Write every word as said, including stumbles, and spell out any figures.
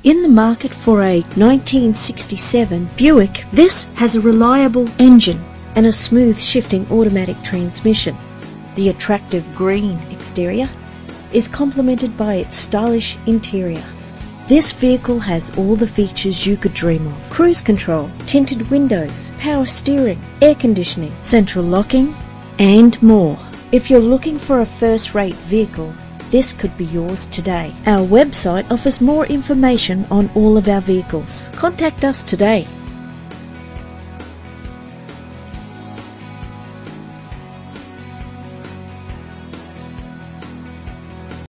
In the market for a nineteen sixty-seven Buick, this has a reliable engine and a smooth shifting automatic transmission. The attractive green exterior is complemented by its stylish interior. This vehicle has all the features you could dream of: cruise control, tinted windows, power steering, air conditioning, central locking, and more. If you're looking for a first-rate vehicle, this could be yours today. Our website offers more information on all of our vehicles. Contact us today.